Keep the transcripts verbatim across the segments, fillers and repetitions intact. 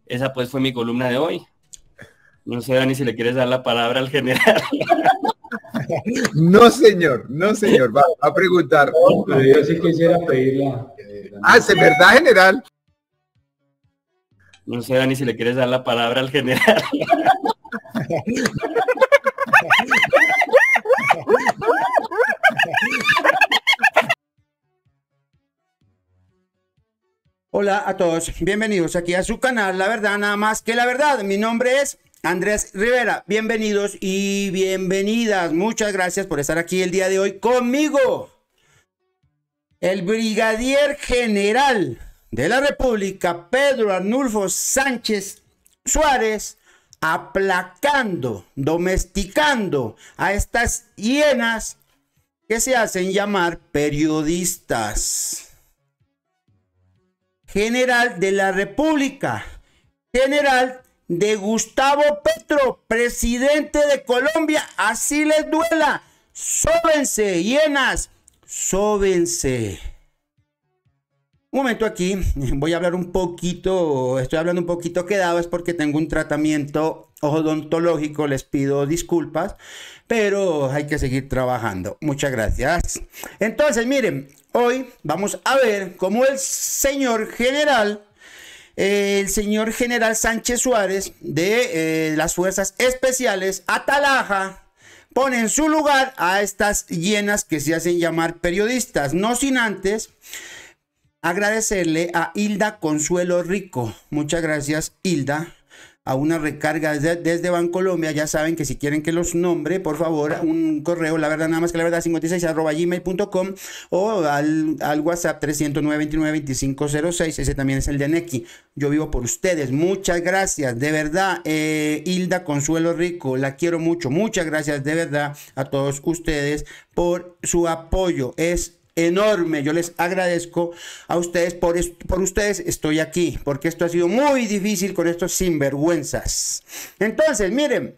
Esa pues fue mi columna de hoy. No sé, Dani, si le quieres dar la palabra al general. No, señor, no, señor. Va a preguntar. No, pero yo sí quisiera pedirla. Eh, ah, ¿es verdad, general? No sé, Dani, si le quieres dar la palabra al general. Hola a todos, bienvenidos aquí a su canal La Verdad Nada Más Que La Verdad. Mi nombre es Andrés Rivera, bienvenidos y bienvenidas. Muchas gracias por estar aquí el día de hoy conmigo. El brigadier general de la República, Pedro Arnulfo Sánchez Suárez, aplacando, domesticando a estas hienas que se hacen llamar periodistas. General de la República, general de Gustavo Petro, presidente de Colombia, así les duela. Sóbense, hienas, sóbense. Un momento aquí, voy a hablar un poquito, estoy hablando un poquito quedado, es porque tengo un tratamiento odontológico, les pido disculpas, pero hay que seguir trabajando. Muchas gracias. Entonces, miren, hoy vamos a ver cómo el señor general, eh, el señor general Sánchez Suárez de eh, las Fuerzas Especiales, Atalaja, pone en su lugar a estas hienas que se hacen llamar periodistas, no sin antes agradecerle a Hilda Consuelo Rico. Muchas gracias, Hilda. A una recarga desde, desde Bancolombia. Ya saben que si quieren que los nombre, por favor, un correo, la verdad nada más que la verdad, cincuenta y seis arroba gmail punto com, o al, al WhatsApp trescientos nueve veintinueve veinticinco cero seis. Ese también es el de Neki. Yo vivo por ustedes. Muchas gracias, de verdad, eh, Hilda Consuelo Rico, la quiero mucho. Muchas gracias, de verdad, a todos ustedes por su apoyo. Es enorme, yo les agradezco a ustedes, por, por ustedes estoy aquí, porque esto ha sido muy difícil con estos sinvergüenzas. Entonces, miren,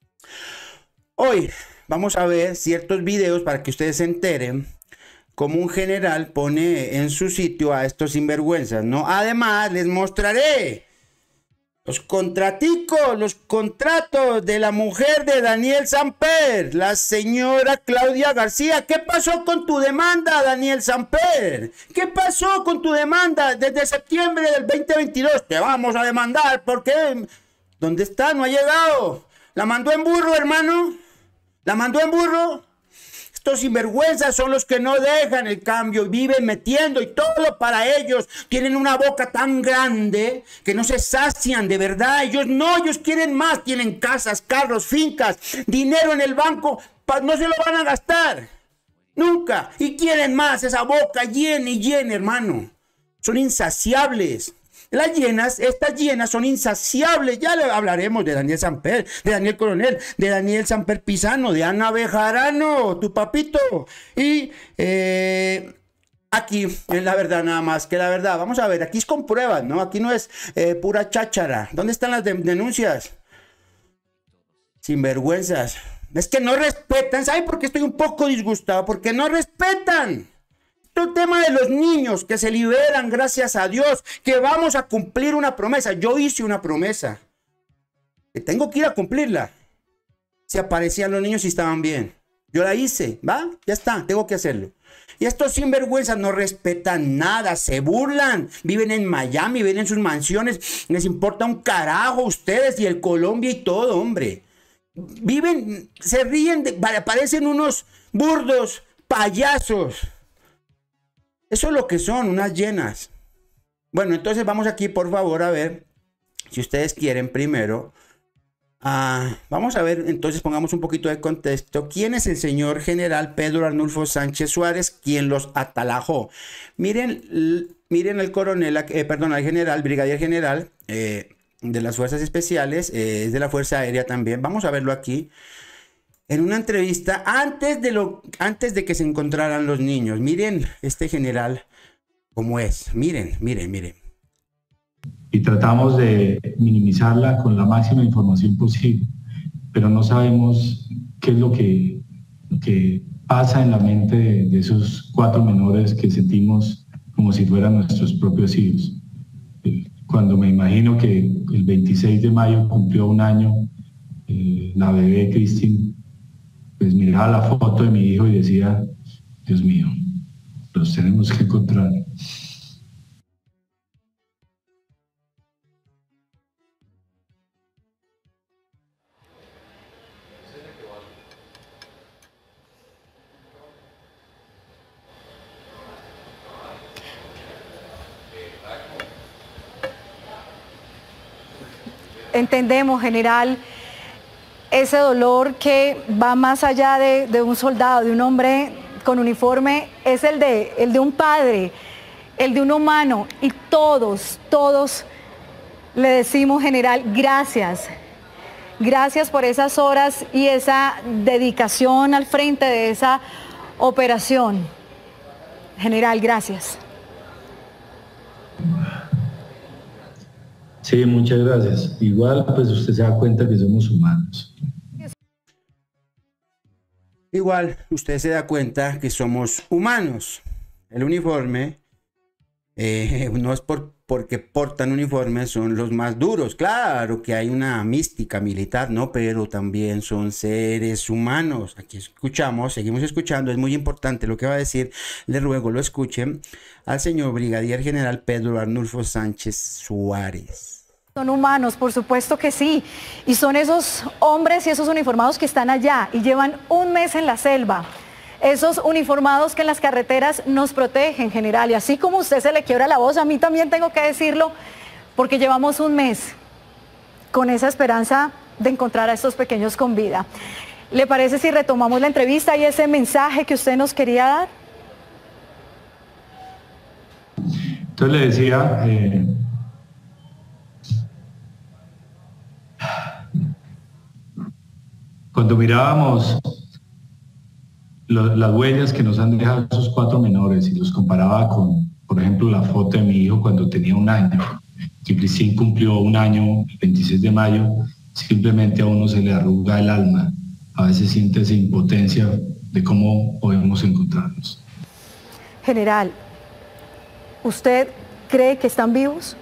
hoy vamos a ver ciertos videos para que ustedes se enteren cómo un general pone en su sitio a estos sinvergüenzas, ¿no? Además, les mostraré los contraticos, los contratos de la mujer de Daniel Samper, la señora Claudia García. ¿Qué pasó con tu demanda, Daniel Samper? ¿Qué pasó con tu demanda desde septiembre del veinte veintidós? Te vamos a demandar, ¿por qué? ¿Dónde está? No ha llegado. ¿La mandó en burro, hermano? ¿La mandó en burro? Estos sinvergüenzas son los que no dejan el cambio, viven metiendo y todo para ellos. Tienen una boca tan grande que no se sacian, de verdad. Ellos no, ellos quieren más. Tienen casas, carros, fincas, dinero en el banco. No se lo van a gastar. Nunca. Y quieren más. Esa boca llena y llena, hermano. Son insaciables. Las hienas, estas hienas son insaciables. Ya le hablaremos de Daniel Samper, de Daniel Coronel, de Daniel Samper Pisano, de Ana Bejarano, tu papito. Y eh, aquí es la verdad nada más que la verdad. Vamos a ver, aquí es con pruebas, ¿no? Aquí no es eh, pura cháchara. ¿Dónde están las de denuncias? Sinvergüenzas. Es que no respetan. ¿Saben por qué estoy un poco disgustado? Porque no respetan. El tema de los niños que se liberan, gracias a Dios, que vamos a cumplir una promesa. Yo hice una promesa, que tengo que ir a cumplirla. Si aparecían los niños y estaban bien, yo la hice, ¿va? Ya está, tengo que hacerlo. Y estos sinvergüenzas no respetan nada, se burlan, viven en Miami, viven en sus mansiones, les importa un carajo ustedes y el Colombia y todo, hombre. Viven, se ríen, de, parecen unos burdos payasos. Eso es lo que son, unas llenas. Bueno, entonces vamos aquí, por favor, a ver, si ustedes quieren primero. Uh, vamos a ver, entonces pongamos un poquito de contexto. ¿Quién es el señor general Pedro Arnulfo Sánchez Suárez, quien los atalajó? Miren, miren el coronel, eh, perdón, al general, brigadier general eh, de las Fuerzas Especiales, eh, es de la Fuerza Aérea también. Vamos a verlo aquí. En una entrevista antes de, lo, antes de que se encontraran los niños. Miren este general cómo es. Miren, miren, miren. Y tratamos de minimizarla con la máxima información posible, pero no sabemos qué es lo que, lo que pasa en la mente de, de esos cuatro menores que sentimos como si fueran nuestros propios hijos. cuando me imagino que el veintiséis de mayo cumplió un año, eh, la bebé Cristin, pues miraba la foto de mi hijo y decía, Dios mío, los tenemos que encontrar. Entendemos, general, ese dolor que va más allá de, de un soldado, de un hombre con uniforme, es el de, el de un padre, el de un humano, y todos, todos le decimos, general, gracias. Gracias por esas horas y esa dedicación al frente de esa operación. General, gracias. Sí, muchas gracias. Igual, pues usted se da cuenta que somos humanos. Igual, usted se da cuenta que somos humanos. El uniforme eh, no es por, porque portan uniforme, son los más duros. Claro que hay una mística militar, ¿no? Pero también son seres humanos. Aquí escuchamos, seguimos escuchando. Es muy importante lo que va a decir. Le ruego lo escuchen al señor Brigadier General Pedro Arnulfo Sánchez Suárez. Son humanos, por supuesto que sí, y son esos hombres y esos uniformados que están allá y llevan un mes en la selva, esos uniformados que en las carreteras nos protegen, general, y así como a usted se le quiebra la voz, a mí también tengo que decirlo, porque llevamos un mes con esa esperanza de encontrar a estos pequeños con vida. ¿Le parece si retomamos la entrevista y ese mensaje que usted nos quería dar? Entonces le decía... Eh... Cuando mirábamos lo, las huellas que nos han dejado esos cuatro menores y los comparaba con, por ejemplo, la foto de mi hijo cuando tenía un año, que Cristín cumplió un año el veintiséis de mayo, simplemente a uno se le arruga el alma. A veces siente esa impotencia de cómo podemos encontrarnos. General, ¿usted cree que están vivos?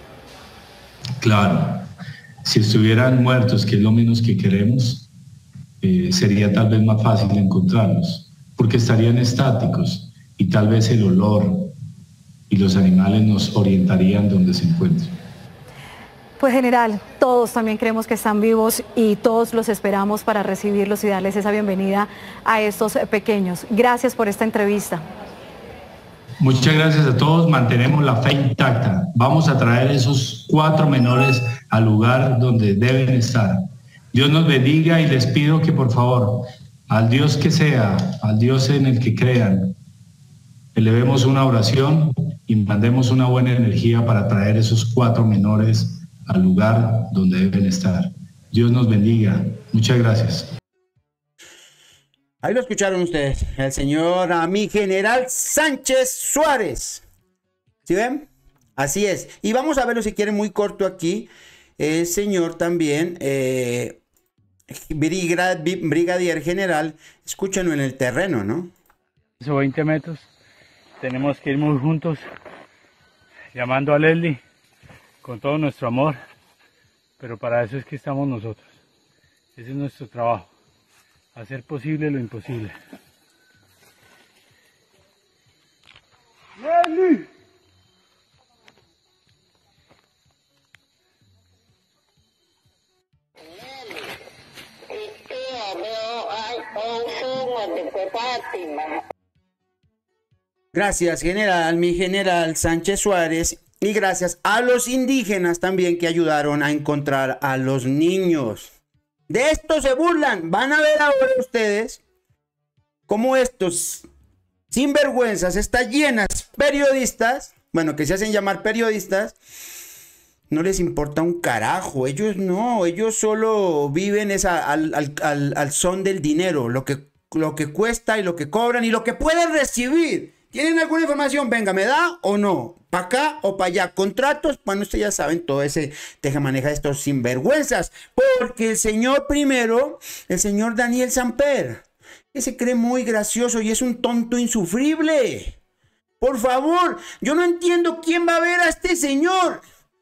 Claro. Si estuvieran muertos, que es lo menos que queremos, Eh, sería tal vez más fácil encontrarlos, porque estarían estáticos y tal vez el olor y los animales nos orientarían donde se encuentran. Pues general, todos también creemos que están vivos y todos los esperamos para recibirlos y darles esa bienvenida a estos pequeños. Gracias por esta entrevista. Muchas gracias a todos, mantenemos la fe intacta. Vamos a traer esos cuatro menores al lugar donde deben estar. Dios nos bendiga y les pido que por favor, al Dios que sea, al Dios en el que crean, elevemos una oración y mandemos una buena energía para traer esos cuatro menores al lugar donde deben estar. Dios nos bendiga. Muchas gracias. Ahí lo escucharon ustedes, el señor a mi general Sánchez Suárez. ¿Sí ven? Así es. Y vamos a verlo si quieren muy corto aquí. El señor también, eh, brigadier general, escúchenlo en el terreno, ¿no? veinte metros, tenemos que ir muy juntos, llamando a Leslie con todo nuestro amor, pero para eso es que estamos nosotros. Ese es nuestro trabajo, hacer posible lo imposible. ¡Leslie! Gracias, general, mi general Sánchez Suárez, y gracias a los indígenas también que ayudaron a encontrar a los niños. De esto se burlan. Van a ver ahora ustedes cómo estos sinvergüenzas, estas llenas periodistas, bueno, que se hacen llamar periodistas, no les importa un carajo. Ellos no, ellos solo viven esa, al, al, al, al son del dinero, lo que, lo que cuesta y lo que cobran y lo que pueden recibir. ¿Tienen alguna información? Venga, ¿me da o no? ¿Para acá o para allá? Contratos, bueno, ustedes ya saben todo ese tejamaneja de estos sinvergüenzas. Porque el señor primero, el señor Daniel Samper, que se cree muy gracioso y es un tonto insufrible. Por favor, yo no entiendo quién va a ver a este señor.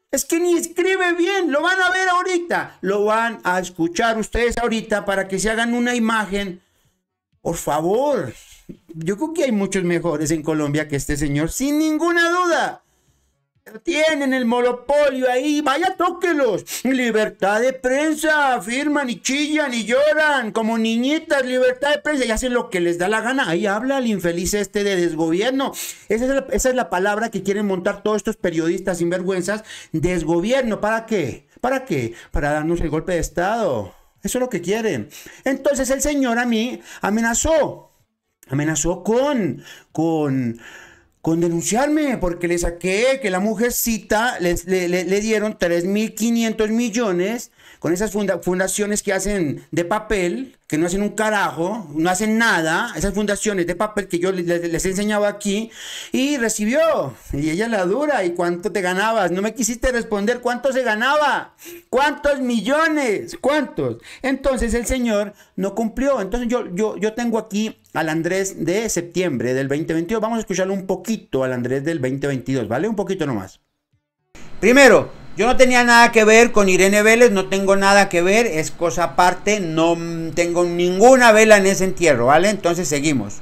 Es que ni escribe bien, lo van a ver ahorita, lo van a escuchar ustedes ahorita para que se hagan una imagen. Por favor, yo creo que hay muchos mejores en Colombia que este señor, sin ninguna duda. Tienen el monopolio ahí, vaya, tóquelos. Libertad de prensa, firman y chillan y lloran como niñitas, libertad de prensa y hacen lo que les da la gana. Ahí habla el infeliz este de desgobierno. Esa es la, esa es la palabra que quieren montar todos estos periodistas sinvergüenzas. Desgobierno, ¿para qué? ¿Para qué? Para darnos el golpe de estado. Eso es lo que quieren. Entonces el señor a mí amenazó, amenazó con, con... con denunciarme, porque le saqué que la mujercita les, le, le, le dieron tres mil quinientos millones con esas funda fundaciones que hacen de papel, que no hacen un carajo, no hacen nada, esas fundaciones de papel que yo les, les he enseñado aquí, y recibió, y ella la dura. ¿Y cuánto te ganabas? No me quisiste responder cuánto se ganaba, cuántos millones, cuántos. Entonces el señor no cumplió. Entonces yo, yo, yo tengo aquí al Andrés de septiembre del veinte veintidós. Vamos a escucharlo un poquito al Andrés del veinte veintidós, ¿vale? Un poquito nomás. Primero, yo no tenía nada que ver con Irene Vélez, no tengo nada que ver, es cosa aparte, no tengo ninguna vela en ese entierro, ¿vale? Entonces seguimos.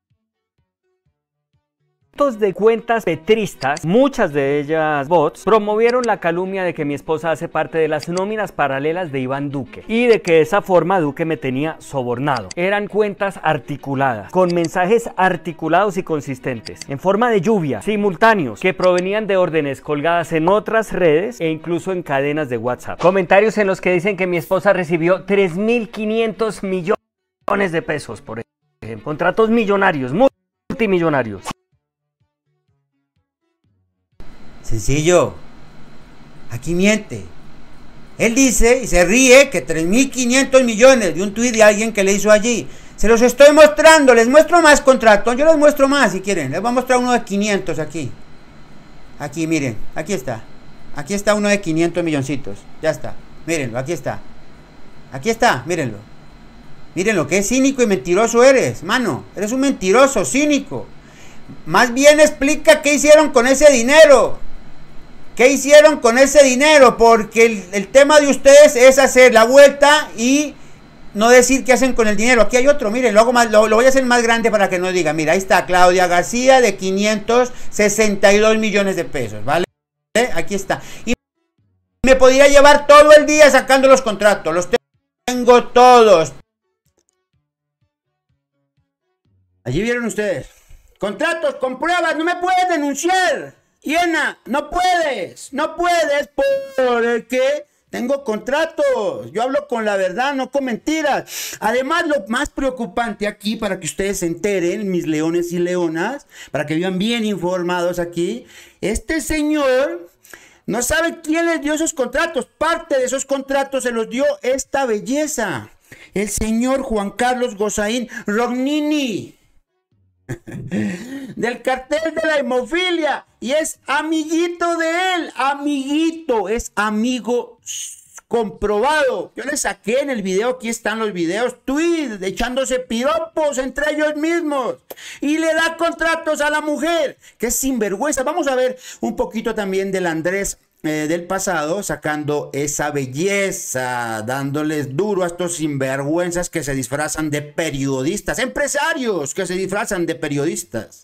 De cuentas petristas, muchas de ellas bots, promovieron la calumnia de que mi esposa hace parte de las nóminas paralelas de Iván Duque y de que de esa forma Duque me tenía sobornado. Eran cuentas articuladas, con mensajes articulados y consistentes, en forma de lluvia, simultáneos, que provenían de órdenes colgadas en otras redes e incluso en cadenas de WhatsApp. Comentarios en los que dicen que mi esposa recibió tres mil quinientos millones de pesos, por ejemplo. Contratos millonarios, multimillonarios. Sencillo, aquí miente. Él dice y se ríe que tres mil quinientos millones de un tuit de alguien que le hizo allí. Se los estoy mostrando, les muestro más contratos. Yo les muestro más si quieren. Les voy a mostrar uno de quinientos aquí. Aquí, miren, aquí está. Aquí está uno de quinientos milloncitos. Ya está, mírenlo, aquí está. Aquí está, mírenlo. Mírenlo, qué cínico y mentiroso eres, mano. Eres un mentiroso, cínico. Más bien explica qué hicieron con ese dinero. ¿Qué hicieron con ese dinero? Porque el, el tema de ustedes es hacer la vuelta y no decir qué hacen con el dinero. Aquí hay otro, miren, lo, hago más, lo, lo voy a hacer más grande para que no diga. Mira, ahí está Claudia García de quinientos sesenta y dos millones de pesos, ¿vale? Aquí está. Y me podría llevar todo el día sacando los contratos. Los tengo todos. Allí vieron ustedes. Contratos con pruebas, no me puedes denunciar. Iena, no puedes, no puedes porque tengo contratos. Yo hablo con la verdad, no con mentiras. Además, lo más preocupante aquí, para que ustedes se enteren, mis leones y leonas, para que vivan bien informados aquí, este señor no sabe quién les dio esos contratos. Parte de esos contratos se los dio esta belleza, el señor Juan Carlos Gozaín Rognini, del cartel de la hemofilia, y es amiguito de él, amiguito, es amigo comprobado. Yo le saqué en el video, aquí están los videos, tweets, echándose piropos entre ellos mismos, y le da contratos a la mujer, que es sinvergüenza. Vamos a ver un poquito también del Andrés Eh, del pasado, sacando esa belleza, dándoles duro a estos sinvergüenzas que se disfrazan de periodistas, empresarios que se disfrazan de periodistas.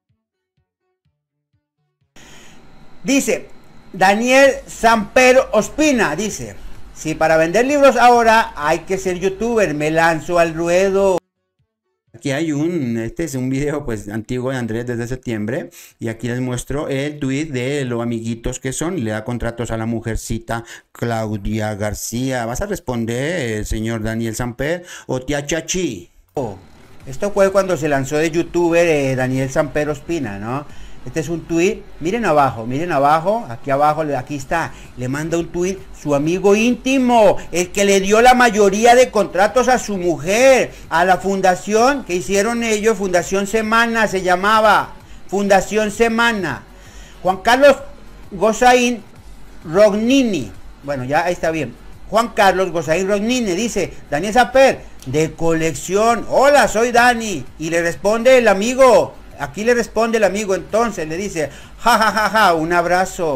Dice Daniel Samper Ospina, dice: si para vender libros ahora hay que ser youtuber, me lanzo al ruedo. Aquí hay un, este es un video pues antiguo de Andrés desde septiembre, y aquí les muestro el tweet de los amiguitos que son, y le da contratos a la mujercita Claudia García. ¿Vas a responder, el señor Daniel Samper, o tía Chachi? Oh, esto fue cuando se lanzó de youtuber eh, Daniel Samper Ospina, ¿no? Este es un tweet, miren abajo, miren abajo, aquí abajo, aquí está, le manda un tweet su amigo íntimo, el que le dio la mayoría de contratos a su mujer, a la fundación que hicieron ellos, Fundación Semana se llamaba, Fundación Semana. Juan Carlos Gozaín Rognini, bueno, ya ahí está bien, Juan Carlos Gozaín Rognini, dice Daniel Samper, de colección, hola, soy Dani, y le responde el amigo. Aquí le responde el amigo, entonces le dice, ja, ja, ja, ja, un abrazo.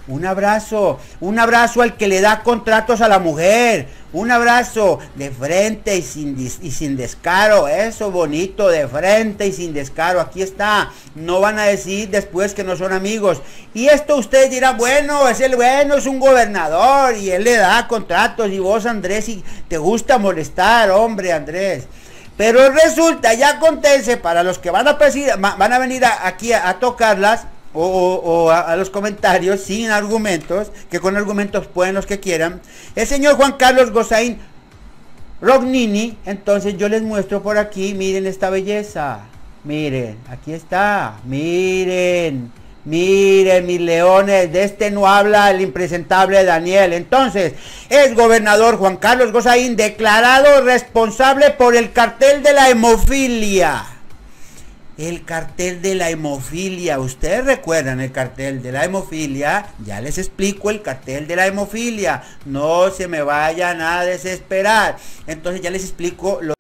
Un abrazo, un abrazo al que le da contratos a la mujer, un abrazo de frente y sin, y sin descaro, eso bonito, de frente y sin descaro, aquí está, no van a decir después que no son amigos, y esto ustedes dirán, bueno, es el bueno, es un gobernador, y él le da contratos, y vos Andrés, y te gusta molestar, hombre Andrés, pero resulta, ya contense, para los que van a, presidir, van a venir a, aquí a, a tocarlas, O, o, o a, a los comentarios sin argumentos, que con argumentos pueden los que quieran, el señor Juan Carlos Gozaín Rognini. Entonces yo les muestro por aquí, miren esta belleza, miren, aquí está, miren, miren mis leones, de este no habla el impresentable Daniel. Entonces, es gobernador Juan Carlos Gozaín declarado responsable por el cartel de la hemofilia. El cartel de la hemofilia, ustedes recuerdan el cartel de la hemofilia, ya les explico el cartel de la hemofilia, no se me vayan a desesperar, entonces ya les explico lo...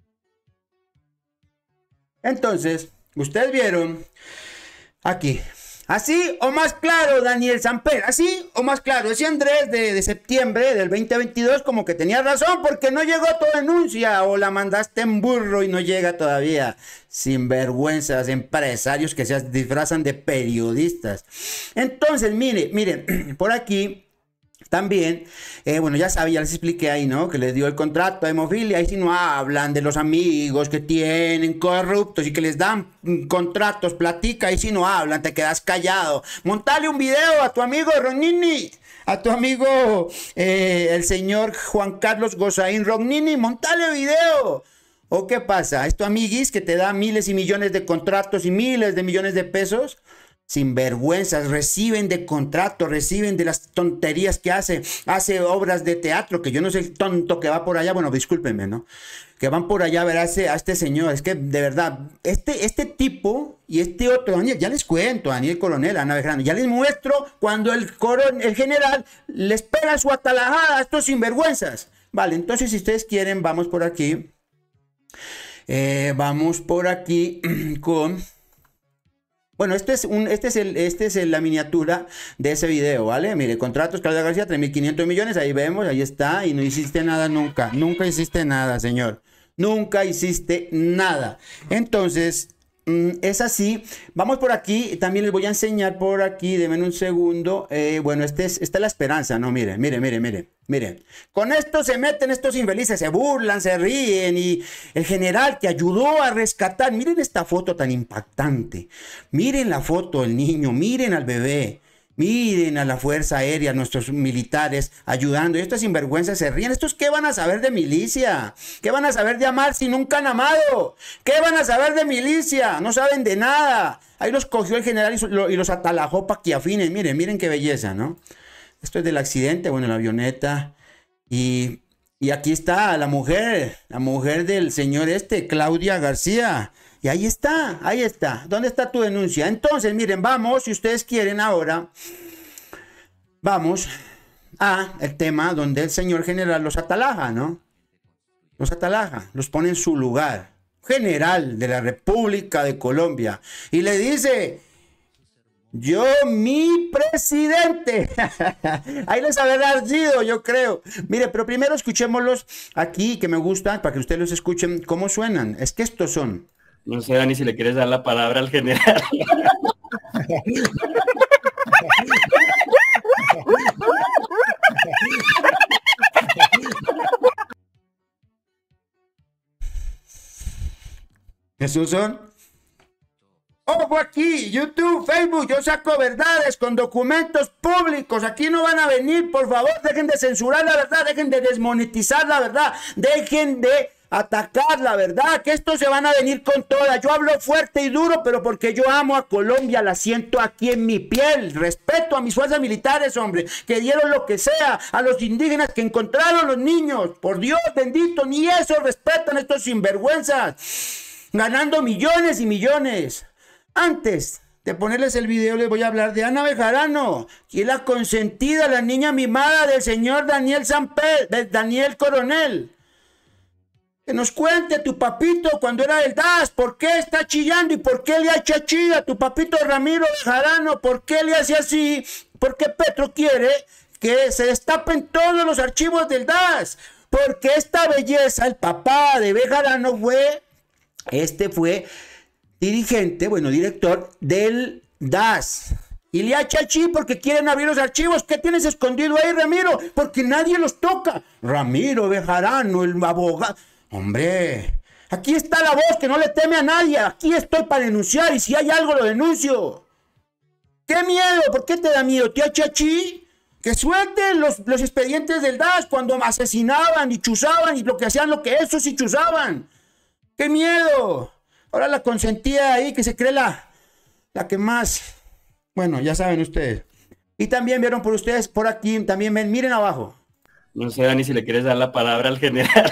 Entonces, ustedes vieron aquí, así o más claro, Daniel Samper, así o más claro, ese Andrés de, de septiembre del veinte veintidós como que tenía razón porque no llegó tu denuncia o la mandaste en burro y no llega todavía. Sinvergüenzas, empresarios que se disfrazan de periodistas. Entonces, mire, miren, por aquí también, eh, bueno, ya sabía, ya les expliqué ahí, ¿no? Que les dio el contrato a hemofilia, ahí si no hablan de los amigos que tienen corruptos y que les dan mm, contratos, platica, ahí si no hablan, te quedas callado. Montale un video a tu amigo Rognini, a tu amigo eh, el señor Juan Carlos Gozaín Rognini, montale video. ¿O qué pasa? ¿Es tu amiguis que te da miles y millones de contratos y miles de millones de pesos? Sinvergüenzas, reciben de contratos, reciben de las tonterías que hace, hace obras de teatro, que yo no sé el tonto que va por allá, bueno, discúlpenme, ¿no? Que van por allá a ver a, ese, a este señor, es que de verdad, este, este tipo y este otro, Daniel, ya les cuento, Daniel Coronel, Ana Bejarano, ya les muestro cuando el, coron, el general les pega su atalajada a estos sinvergüenzas. Vale, entonces si ustedes quieren, vamos por aquí. Eh, vamos por aquí con... Bueno, este es, un, este es, el, este es el, la miniatura de ese video, ¿vale? Mire, contratos, Claudia García, tres mil quinientos millones, ahí vemos, ahí está, y no hiciste nada nunca, nunca hiciste nada, señor, nunca hiciste nada. Entonces, mm, es así, vamos por aquí, también les voy a enseñar por aquí, denme un segundo, eh, bueno, este es, esta es la esperanza, ¿no? Miren, miren, miren, miren. Miren, con esto se meten estos infelices, se burlan, se ríen y el general que ayudó a rescatar, miren esta foto tan impactante, miren la foto del niño, miren al bebé, miren a la Fuerza Aérea, nuestros militares ayudando y estos sinvergüenzas se ríen. ¿Estos qué van a saber de milicia? ¿Qué van a saber de amar si nunca han amado? ¿Qué van a saber de milicia? No saben de nada. Ahí los cogió el general y los atalajó para que afinen, miren, miren qué belleza, ¿no? Esto es del accidente, bueno, la avioneta. Y, y aquí está la mujer, la mujer del señor este, Claudia García. Y ahí está, ahí está. ¿Dónde está tu denuncia? Entonces, miren, vamos, si ustedes quieren ahora, vamos a el tema donde el señor general los atalaja, ¿no? Los atalaja, los pone en su lugar. General de la República de Colombia. Y le dice... Yo, mi presidente. Ahí les habrá ardido, yo creo. Mire, pero primero escuchémoslos aquí, que me gustan, para que ustedes los escuchen cómo suenan. Es que estos son. No sé, Dani, si le quieres dar la palabra al general. ¿Esos son? Ojo aquí, YouTube, Facebook, yo saco verdades con documentos públicos. Aquí no van a venir, por favor, dejen de censurar la verdad, dejen de desmonetizar la verdad, dejen de atacar la verdad, que estos se van a venir con toda. Yo hablo fuerte y duro, pero porque yo amo a Colombia, la siento aquí en mi piel. Respeto a mis fuerzas militares, hombre, que dieron lo que sea, a los indígenas que encontraron los niños. Por Dios bendito, ni eso respetan estos sinvergüenzas, ganando millones y millones. Antes de ponerles el video, les voy a hablar de Ana Bejarano, que es la consentida, la niña mimada del señor Daniel Samper, de Daniel Coronel. Que nos cuente tu papito cuando era del D A S, por qué está chillando y por qué le echa chilla a tu papito Ramiro Bejarano, por qué le hace así Porque Petro quiere que se destapen todos los archivos del D A S. Porque esta belleza, el papá de Bejarano fue, este fue dirigente, bueno, director del D A S. Y le achachi porque quieren abrir los archivos. ¿Qué tienes escondido ahí, Ramiro? Porque nadie los toca. Ramiro Bejarano, el abogado. Hombre, aquí está la voz que no le teme a nadie. Aquí estoy para denunciar y si hay algo lo denuncio. ¿Qué miedo? ¿Por qué te da miedo, tía Chachi? Que suelten los, los expedientes del D A S cuando asesinaban y chuzaban y lo que hacían, lo que esos sí chuzaban. ¡Qué miedo! Ahora la consentía ahí que se cree la, la que más... Bueno, ya saben ustedes. Y también vieron por ustedes, por aquí, también ven, miren abajo. No sé, Dani, si le quieres dar la palabra al general.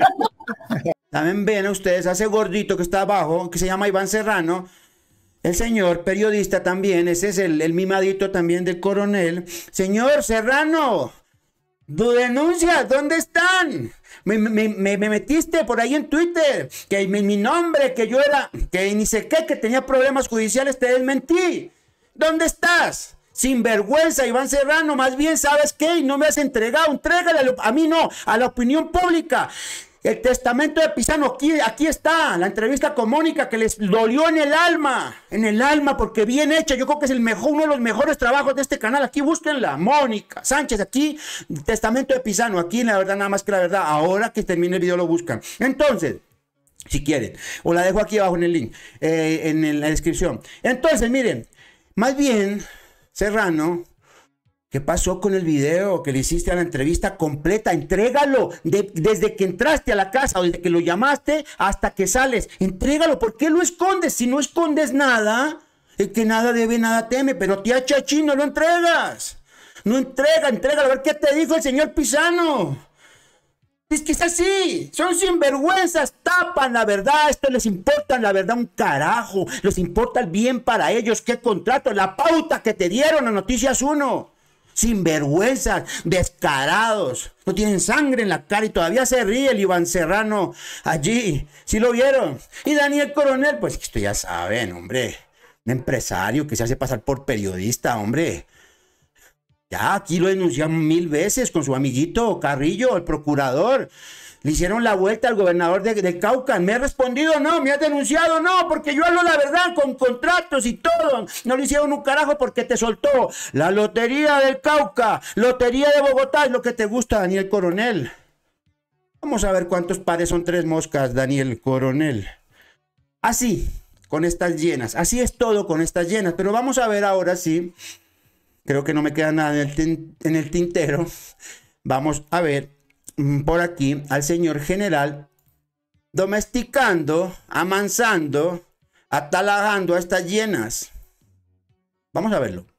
También ven a ustedes a ese gordito que está abajo, que se llama Iván Serrano. El señor periodista también, ese es el, el mimadito también del coronel. Señor Serrano, tu denuncia, ¿dónde están? Me, me, me, me metiste por ahí en Twitter, que mi, mi nombre, que yo era, que ni sé qué, que tenía problemas judiciales, te desmentí. ¿Dónde estás? Sinvergüenza, Iván Serrano, más bien, ¿sabes qué? Y no me has entregado, entrégale a, a mí no, a la opinión pública. El testamento de Pisano, aquí, aquí está, la entrevista con Mónica que les dolió en el alma, en el alma, porque bien hecha, yo creo que es el mejor, uno de los mejores trabajos de este canal, aquí búsquenla, Mónica Sánchez, aquí, testamento de Pisano, aquí la verdad, nada más que la verdad, ahora que termine el video lo buscan. Entonces, si quieren, o la dejo aquí abajo en el link, eh, en, en la descripción. Entonces, miren, más bien, Serrano, ¿qué pasó con el video que le hiciste a la entrevista completa? Entrégalo de, desde que entraste a la casa o desde que lo llamaste hasta que sales. Entrégalo. ¿Por qué lo escondes? Si no escondes nada, el que nada debe, nada teme. Pero tía Chachi, no lo entregas. No entrega, entrégalo. A ver qué te dijo el señor Pisano. Es que es así, son sinvergüenzas, tapan la verdad, esto les importa la verdad un carajo, les importa el bien para ellos, qué contrato, la pauta que te dieron a Noticias uno. Sinvergüenzas, descarados, no tienen sangre en la cara y todavía se ríe el Iván Serrano allí, ¿sí lo vieron? Y Daniel Coronel, pues esto ya saben, hombre, un empresario que se hace pasar por periodista, hombre. Ya, aquí lo denunciamos mil veces con su amiguito Carrillo, el procurador. Le hicieron la vuelta al gobernador de, de Cauca. ¿Me ha respondido? No. ¿Me has denunciado? No, porque yo hablo la verdad con contratos y todo. No le hicieron un carajo porque te soltó. La lotería del Cauca, lotería de Bogotá es lo que te gusta, Daniel Coronel. Vamos a ver cuántos pares son tres moscas, Daniel Coronel. Así, con estas llenas. Así es todo con estas llenas. Pero vamos a ver ahora sí. Creo que no me queda nada en el, tin, en el tintero. Vamos a ver por aquí al señor general domesticando, amansando, atalajando a estas llenas. Vamos a verlo.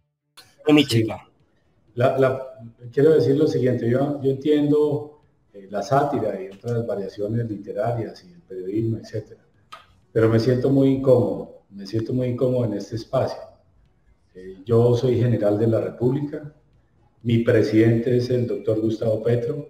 Mi chica. La, la, quiero decir lo siguiente, yo, yo entiendo eh, la sátira y otras variaciones literarias y el periodismo, etcétera. Pero me siento muy incómodo, me siento muy incómodo en este espacio. Eh, yo soy general de la República, mi presidente es el doctor Gustavo Petro,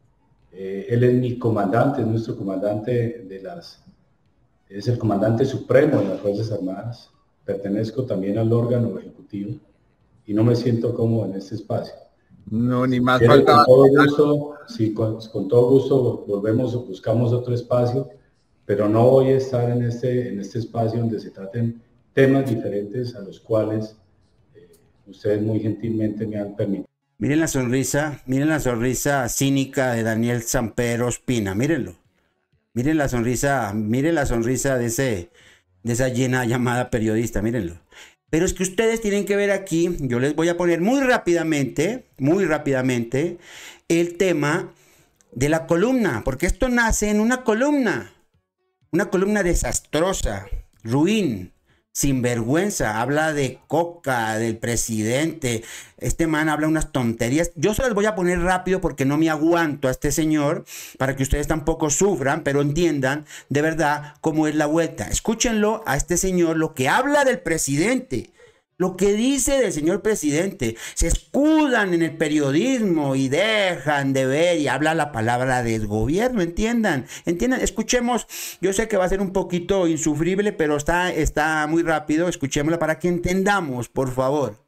eh, él es mi comandante, es nuestro comandante de las, es el comandante supremo de las Fuerzas Armadas, pertenezco también al órgano ejecutivo y no me siento cómodo en este espacio. No, ni más Quiero, falta. Con todo gusto, sí, con, con todo gusto volvemos o buscamos otro espacio, pero no voy a estar en este, en este espacio donde se traten temas diferentes a los cuales ustedes muy gentilmente me han permitido. Miren la sonrisa, miren la sonrisa cínica de Daniel Samper Ospina, mírenlo. Miren la sonrisa, miren la sonrisa de ese, de esa llena llamada periodista, mírenlo. Pero es que ustedes tienen que ver aquí, yo les voy a poner muy rápidamente, muy rápidamente, el tema de la columna, porque esto nace en una columna, una columna desastrosa, ruin, sinvergüenza, habla de Coca, del presidente, este man habla unas tonterías. Yo se las voy a poner rápido porque no me aguanto a este señor, para que ustedes tampoco sufran, pero entiendan de verdad cómo es la vuelta. Escúchenlo a este señor, lo que habla del presidente, lo que dice del señor presidente. Se escudan en el periodismo y dejan de ver y habla la palabra del gobierno, entiendan, entiendan, escuchemos. Yo sé que va a ser un poquito insufrible, pero está, está muy rápido, escuchémosla para que entendamos, por favor.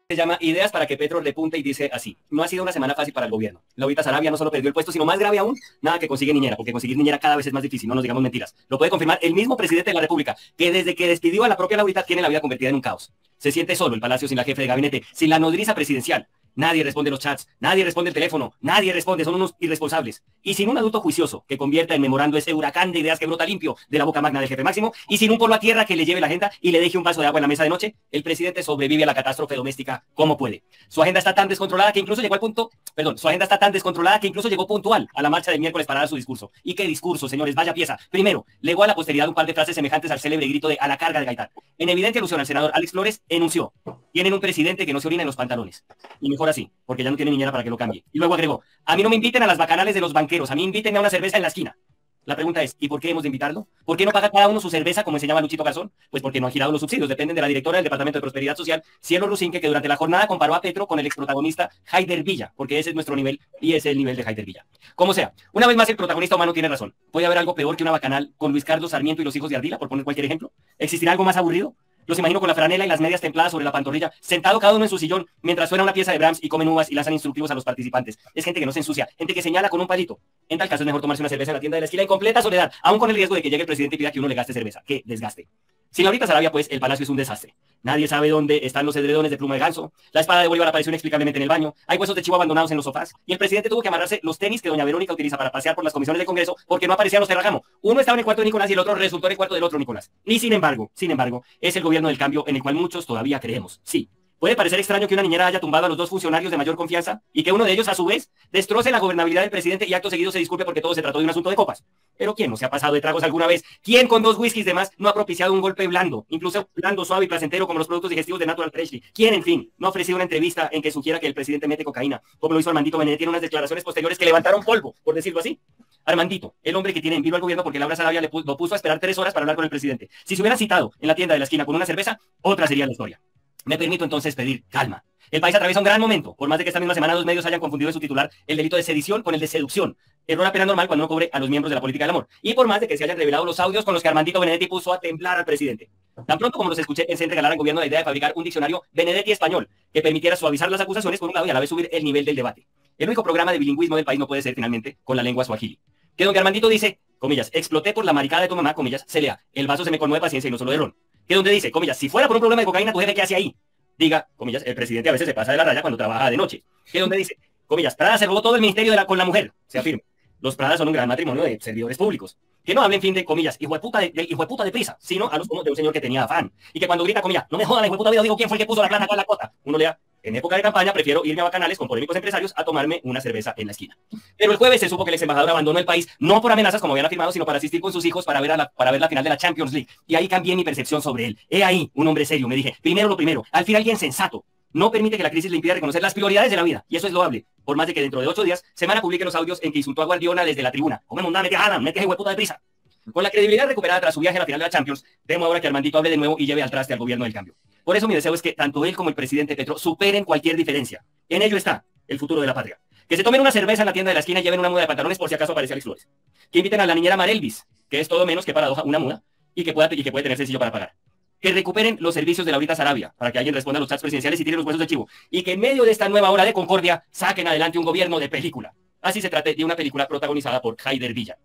Se llama Ideas para que Petro repunte y dice así: no ha sido una semana fácil para el gobierno. Laurita Sarabia no solo perdió el puesto, sino más grave aún, nada que consigue niñera, porque conseguir niñera cada vez es más difícil, no nos digamos mentiras. Lo puede confirmar el mismo presidente de la República, que desde que despidió a la propia Laurita tiene la vida convertida en un caos. Se siente solo el palacio sin la jefe de gabinete, sin la nodriza presidencial. Nadie responde los chats, nadie responde el teléfono, nadie responde, son unos irresponsables. Y sin un adulto juicioso que convierta en memorando ese huracán de ideas que brota limpio de la boca magna del jefe máximo, y sin un polo a tierra que le lleve la agenda y le deje un vaso de agua en la mesa de noche, el presidente sobrevive a la catástrofe doméstica como puede. Su agenda está tan descontrolada que incluso llegó al punto, perdón, su agenda está tan descontrolada que incluso llegó puntual a la marcha del miércoles para dar su discurso. ¿Y qué discurso, señores? Vaya pieza. Primero, legó a la posteridad un par de frases semejantes al célebre grito de "a la carga de Gaitán". En evidente alusión al senador Alex Flores, enunció: tienen un presidente que no se orina en los pantalones. Y mejor así, porque ya no tiene niñera para que lo cambie. Y luego agregó: a mí no me inviten a las bacanales de los banqueros, a mí invítenme a una cerveza en la esquina. La pregunta es, ¿y por qué hemos de invitarlo? ¿Por qué no paga cada uno su cerveza como enseñaba Luchito Garzón? Pues porque no han girado los subsidios, dependen de la directora del Departamento de Prosperidad Social, Cielo Rusinque, que durante la jornada comparó a Petro con el exprotagonista Haider Villa, porque ese es nuestro nivel y ese es el nivel de Haider Villa. Como sea, una vez más el protagonista humano tiene razón. ¿Puede haber algo peor que una bacanal con Luis Carlos Sarmiento y los hijos de Ardila, por poner cualquier ejemplo? ¿Existirá algo más aburrido? Los imagino con la franela y las medias templadas sobre la pantorrilla, sentado cada uno en su sillón, mientras suena una pieza de Brahms y comen uvas y lanzan instructivos a los participantes. Es gente que no se ensucia, gente que señala con un palito. En tal caso es mejor tomarse una cerveza en la tienda de la esquina en completa soledad, aun con el riesgo de que llegue el presidente y pida que uno le gaste cerveza. ¡Qué desgaste! Sin Laurita Sarabia, pues, el palacio es un desastre. Nadie sabe dónde están los edredones de pluma de ganso. La espada de Bolívar apareció inexplicablemente en el baño. Hay huesos de chivo abandonados en los sofás. Y el presidente tuvo que amarrarse los tenis que doña Verónica utiliza para pasear por las comisiones del Congreso porque no aparecían los Terrajamo. Uno estaba en el cuarto de Nicolás y el otro resultó en el cuarto del otro Nicolás. Y sin embargo, sin embargo, es el gobierno del cambio en el cual muchos todavía creemos. Sí. Puede parecer extraño que una niñera haya tumbado a los dos funcionarios de mayor confianza y que uno de ellos, a su vez, destroce la gobernabilidad del presidente y acto seguido se disculpe porque todo se trató de un asunto de copas. Pero ¿quién no se ha pasado de tragos alguna vez? ¿Quién con dos whiskies de más no ha propiciado un golpe blando, incluso blando, suave y placentero como los productos digestivos de Natural Freshly? ¿Quién, en fin, no ha ofrecido una entrevista en que sugiera que el presidente mete cocaína, como lo hizo Armandito Benedetti en unas declaraciones posteriores que levantaron polvo, por decirlo así? Armandito, el hombre que tiene en vilo al gobierno porque Laura Sarabia le pu lo puso a esperar tres horas para hablar con el presidente. Si se hubiera citado en la tienda de la esquina con una cerveza, otra sería la historia. Me permito entonces pedir calma. El país atraviesa un gran momento, por más de que esta misma semana los medios hayan confundido en su titular el delito de sedición con el de seducción, error apenas normal cuando no cobre a los miembros de la política del amor, y por más de que se hayan revelado los audios con los que Armandito Benedetti puso a temblar al presidente. Tan pronto como los escuché, pensé en regalar al gobierno la idea de fabricar un diccionario Benedetti español, que permitiera suavizar las acusaciones por un lado y a la vez subir el nivel del debate. El único programa de bilingüismo del país no puede ser, finalmente, con la lengua suajili. Que donde Armandito dice, comillas, exploté por la maricada de tu mamá, comillas, se lea, el vaso se me colmó de paciencia y no solo de ron. Que donde dice, comillas, si fuera por un problema de cocaína, tu jefe, ¿qué hace ahí? Diga, comillas, el presidente a veces se pasa de la raya cuando trabaja de noche. Que donde dice, comillas, Prada se robó todo el ministerio de la, con la mujer. Se afirma. Los Pradas son un gran matrimonio de servidores públicos. Que no hablen, fin de comillas, hijo de puta de, de, hijo de, puta de prisa, sino a los como de un señor que tenía afán. Y que cuando grita, comillas, no me jodan, hijo de puta vida, digo quién fue el que puso la plata acá en la cota. Uno lea, en época de campaña prefiero irme a bacanales con polémicos empresarios a tomarme una cerveza en la esquina. Pero el jueves se supo que el ex embajador abandonó el país, no por amenazas como habían afirmado, sino para asistir con sus hijos para ver, a la, para ver la final de la Champions League. Y ahí cambié mi percepción sobre él. He ahí un hombre serio, me dije, primero lo primero, al fin alguien sensato. No permite que la crisis le impida reconocer las prioridades de la vida, y eso es loable, por más de que dentro de ocho días Semana publique los audios en que insultó a Guardiola desde la tribuna. Come mundana, mete a Adam, mete a hueputa de prisa. Con la credibilidad recuperada tras su viaje a la final de la Champions, temo ahora que Armandito hable de nuevo y lleve al traste al gobierno del cambio. Por eso mi deseo es que tanto él como el presidente Petro superen cualquier diferencia. En ello está el futuro de la patria. Que se tomen una cerveza en la tienda de la esquina y lleven una muda de pantalones por si acaso aparece Alex Flores. Que inviten a la niñera Marelvis, que es todo menos que paradoja una muda, y que, pueda, y que puede tener sencillo para pagar. Que recuperen los servicios de Laurita Sarabia, para que alguien responda a los chats presidenciales y tire los huesos de chivo. Y que en medio de esta nueva ola de concordia saquen adelante un gobierno de película. Así se trate de una película protagonizada por Haider Villa.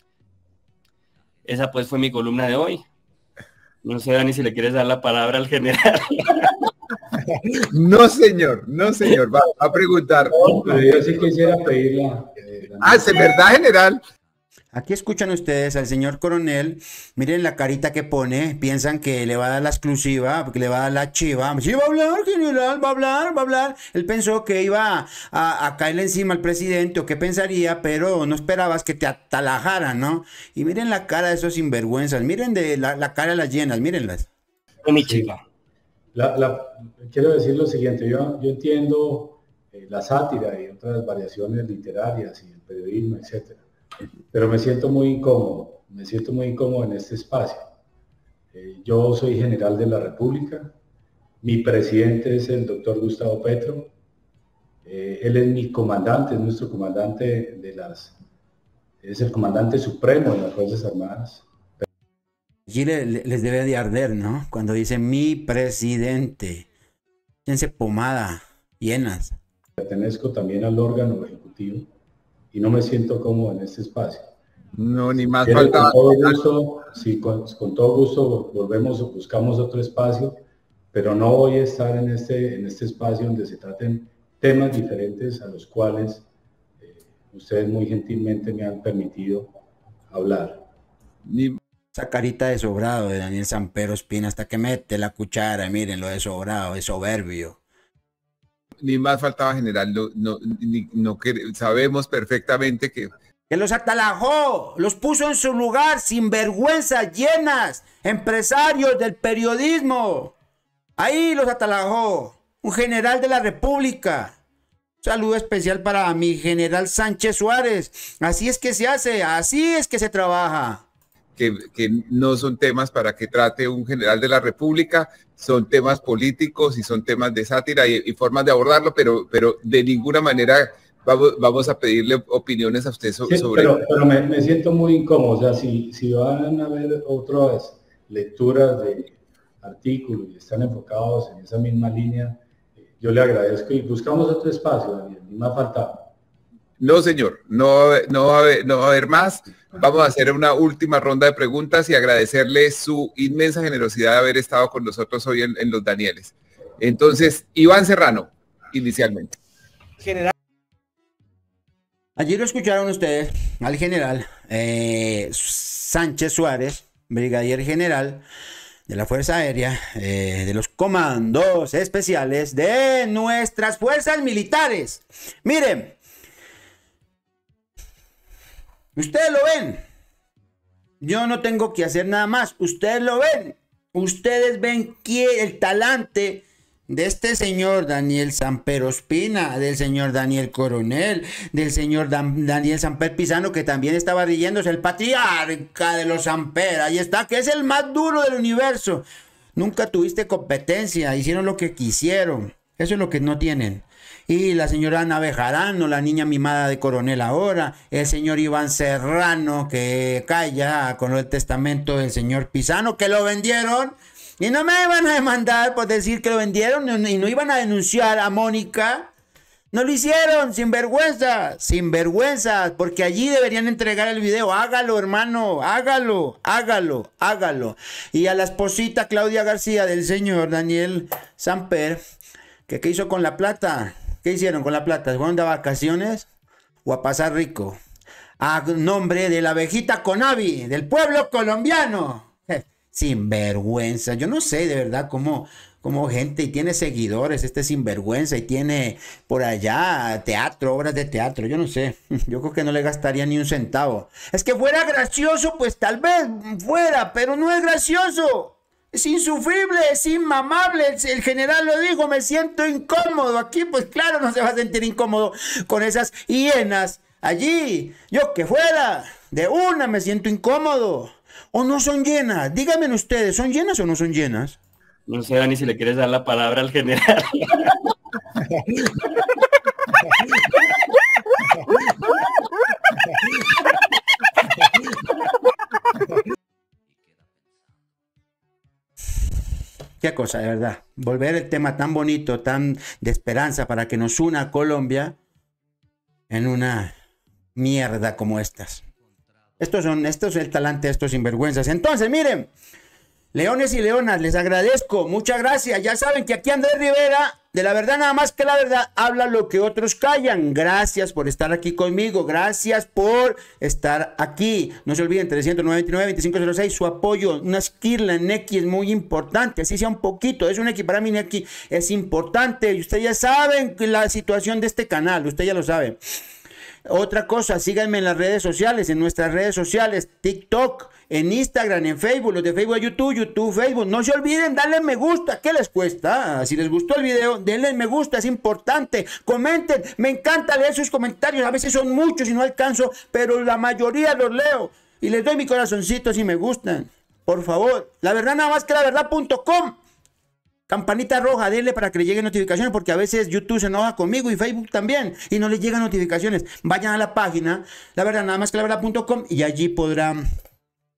Esa pues fue mi columna de hoy. No sé, Dani, si le quieres dar la palabra al general. No, señor, no, señor. Va a preguntar. No, pero yo sí quisiera pedirla. Eh, ah, ¿es verdad, general? Aquí escuchan ustedes al señor coronel, miren la carita que pone, piensan que le va a dar la exclusiva, que le va a dar la chiva. Sí, va a hablar, general, va a hablar, va a hablar. Él pensó que iba a, a caerle encima al presidente o qué pensaría, pero no esperabas que te atalajaran, ¿no? Y miren la cara de esos sinvergüenzas, miren de la, la cara de las llenas, mírenlas. Mi chica. La, la, quiero decir lo siguiente, yo, yo entiendo eh, la sátira y otras variaciones literarias y el periodismo, etcétera. Pero me siento muy incómodo, me siento muy incómodo en este espacio. Eh, yo soy general de la República, mi presidente es el doctor Gustavo Petro, eh, él es mi comandante, es nuestro comandante de las, es el comandante supremo de las Fuerzas Armadas. Allí le, le, les debe de arder, ¿no? Cuando dice mi presidente. Dense pomada, llenas. Pertenezco también al órgano ejecutivo y no me siento cómodo en este espacio. No, ni más Quiero, faltaba. Con todo gusto, sí, con, con todo gusto volvemos o buscamos otro espacio, pero no voy a estar en este, en este espacio donde se traten temas diferentes a los cuales eh, ustedes muy gentilmente me han permitido hablar. Ni, Esa carita de sobrado de Daniel Samper Ospina, hasta que mete la cuchara, miren lo de sobrado, de soberbio. ni más faltaba, general. No, no, ni- no quer- sabemos perfectamente que Que los atalajó, los puso en su lugar, sin vergüenza, llenas, empresarios del periodismo. Ahí los atalajó, un general de la República. Saludo especial para mi general Sánchez Suárez. Así es que se hace, así es que se trabaja. que, que no son temas para que trate un general de la República, son temas políticos y son temas de sátira y, y formas de abordarlo, pero, pero de ninguna manera vamos, vamos a pedirle opiniones a usted so- Sí, sobre... pero, pero me, me siento muy incómodo, o sea, si, si van a ver otras lecturas de artículos y están enfocados en esa misma línea, eh, yo le agradezco y buscamos otro espacio, Daniel, ni más faltaba. No, señor, no, no, va a haber, no va a haber más. Vamos a hacer una última ronda de preguntas y agradecerle su inmensa generosidad de haber estado con nosotros hoy en, en Los Danieles. Entonces, Iván Serrano, inicialmente. General. Allí lo escucharon ustedes al general eh, Sánchez Suárez, brigadier general de la Fuerza Aérea, eh, de los comandos especiales de nuestras fuerzas militares. Miren, ustedes lo ven. Yo no tengo que hacer nada más. Ustedes lo ven. Ustedes ven que el talante de este señor Daniel Samper Ospina, del señor Daniel Coronel, del señor Dan- Daniel Samper Pizano, que también estaba riéndose, el patriarca de los Samper. Ahí está, que es el más duro del universo. Nunca tuviste competencia. Hicieron lo que quisieron. Eso es lo que no tienen. Y la señora Ana Bejarano, la niña mimada de Coronel ahora, el señor Iván Serrano, que calla con el testamento del señor Pizano, que lo vendieron, y no me iban a demandar por decir que lo vendieron, y no iban a denunciar a Mónica. No lo hicieron, sin vergüenza, sin vergüenza, porque allí deberían entregar el video. Hágalo, hermano, hágalo, hágalo, hágalo. Y a la esposita Claudia García del señor Daniel Samper, que qué hizo con la plata. ¿Qué hicieron con la plata? ¿Se fueron de vacaciones o a pasar rico? A nombre de la abejita Conavi, del pueblo colombiano. Eh, sinvergüenza. Yo no sé de verdad cómo, cómo gente y tiene seguidores, este sinvergüenza, y tiene por allá teatro, obras de teatro. Yo no sé. Yo creo que no le gastaría ni un centavo. Es que fuera gracioso, pues tal vez fuera, pero no es gracioso. Es insufrible, es inmamable. El, el general lo dijo, me siento incómodo. Aquí, pues claro, no se va a sentir incómodo con esas hienas allí. Yo que fuera, de una me siento incómodo. ¿O no son llenas? Díganme ustedes, ¿son llenas o no son llenas? No sé, Dani, si le quieres dar la palabra al general. Qué cosa, de verdad. Volver el tema tan bonito, tan de esperanza para que nos una a Colombia en una mierda como estas. Estos son, esto es el talante de estos sinvergüenzas. Entonces, miren, leones y leonas, les agradezco. Muchas gracias. Ya saben que aquí Andrés Rivera, de la verdad nada más que la verdad, habla lo que otros callan. Gracias por estar aquí conmigo. Gracias por estar aquí. No se olviden, trescientos noventa y nueve, veinticinco cero seis, su apoyo. Una esquirla en Neki es muy importante. Así sea un poquito. Es un Neki, para mí Neki es importante. Y ustedes ya saben la situación de este canal. Usted ya lo sabe. Otra cosa, síganme en las redes sociales, en nuestras redes sociales, TikTok, en Instagram, en Facebook, los de Facebook a YouTube, YouTube, Facebook. No se olviden, darle me gusta, ¿qué les cuesta? Si les gustó el video, denle me gusta, es importante. Comenten, me encanta leer sus comentarios, a veces son muchos y no alcanzo, pero la mayoría los leo. Y les doy mi corazoncito si me gustan. Por favor, la verdad nada más que la verdad punto com. Campanita roja, denle para que le lleguen notificaciones, porque a veces YouTube se enoja conmigo y Facebook también, y no les llegan notificaciones. Vayan a la página, la verdad, nada más que la verdad punto com, y allí podrán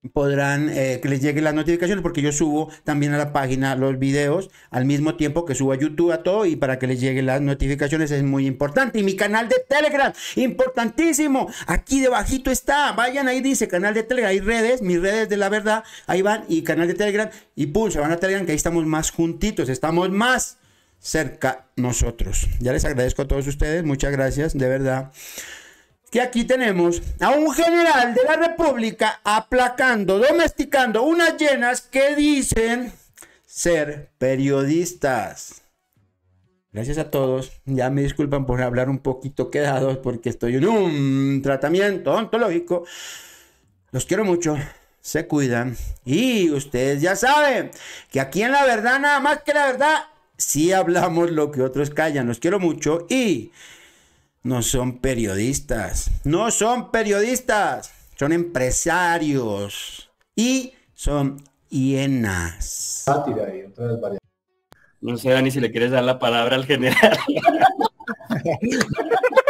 podrán eh, que les lleguen las notificaciones, porque yo subo también a la página los videos al mismo tiempo que subo a YouTube a todo, y para que les lleguen las notificaciones es muy importante. Y mi canal de Telegram, importantísimo, aquí debajito está, vayan ahí, dice canal de Telegram, hay redes, mis redes de la verdad, ahí van, y canal de Telegram, y pum, se van a Telegram, que ahí estamos más juntitos, estamos más cerca nosotros. Ya les agradezco a todos ustedes, muchas gracias, de verdad. Que aquí tenemos a un general de la República aplacando, domesticando unas llenas que dicen ser periodistas. Gracias a todos. Ya me disculpan por hablar un poquito quedados porque estoy en un tratamiento ontológico. Los quiero mucho. Se cuidan. Y ustedes ya saben que aquí en La Verdad, nada más que la verdad, sí hablamos lo que otros callan. Los quiero mucho y... no son periodistas, no son periodistas, son empresarios y son hienas. Sátira y otras variedades. No sé, Dani, si le quieres dar la palabra al general.